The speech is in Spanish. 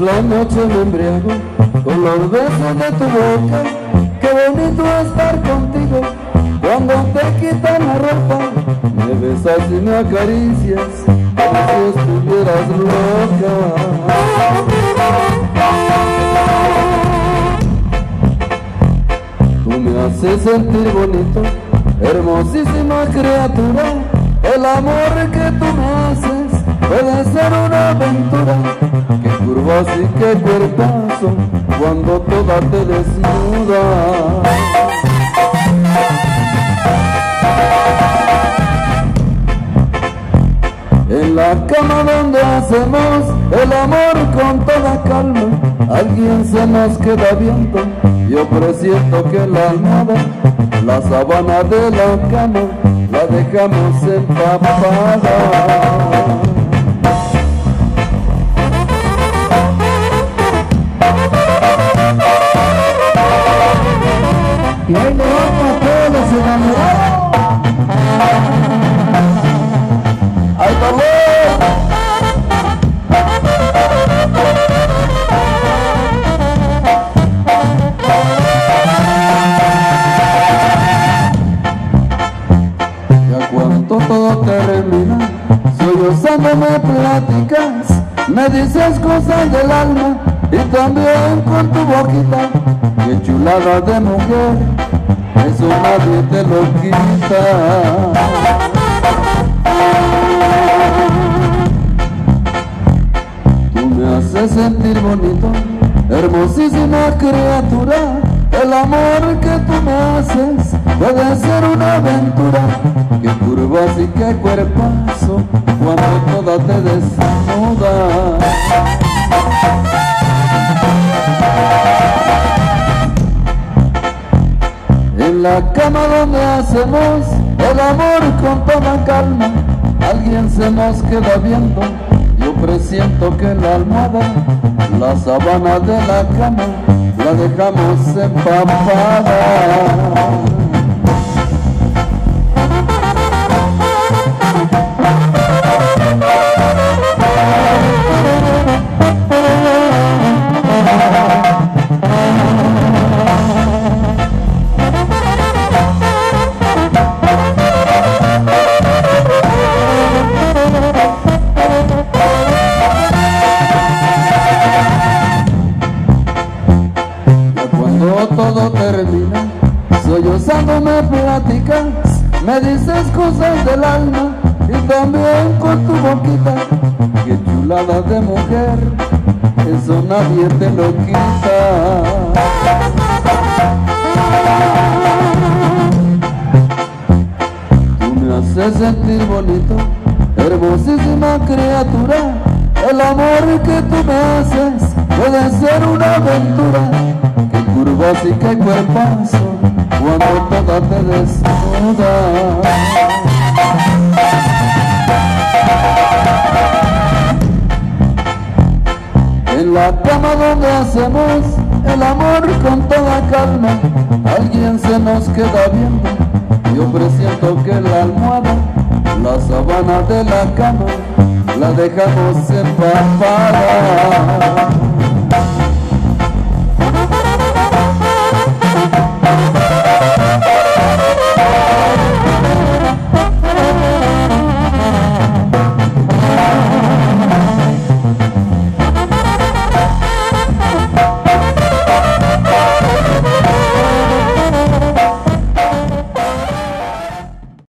la noche me embriago con los besos de tu boca. Qué bonito estar contigo cuando te quitan la ropa. Me besas y me acaricias como si estuvieras loca. Tú me haces sentir bonito, hermosísima criatura. El amor que tú me haces puede ser una aventura. Qué curvas y qué cuerpazo cuando toda te desnuda. En la cama donde hacemos el amor con toda calma, alguien se nos queda viendo. Yo presiento que la almohada, la sábana de la cama, la dejamos empapada. Y ahí le vamos a todos los enamorados. ¡Ay, dolor! Ya cuando todo termina, sollozando me platicas, me dices cosas del alma y también con tu boquita. Qué chulada de mujer, eso nadie te lo quita. Tú me haces sentir bonito, hermosísima criatura. El amor que tú me haces puede ser una aventura. Qué curvas y qué cuerpazo cuando toda te desnuda. En la cama donde hacemos el amor con toda calma, alguien se nos queda viendo. Yo presiento que la almohada, la sábana de la cama, la dejamos empapada. Todo termina, sollozando me platicas, me dices cosas del alma y también con tu boquita. Qué chulada de mujer, eso nadie te lo quita. Tú me haces sentir bonito, hermosísima criatura. El amor que tú me haces puede ser una aventura. Curvas y qué cuerpazo cuando toda te desnuda. En la cama donde hacemos el amor con toda calma, alguien se nos queda viendo. Yo presiento que la almohada, la sábana de la cama, la dejamos empapada.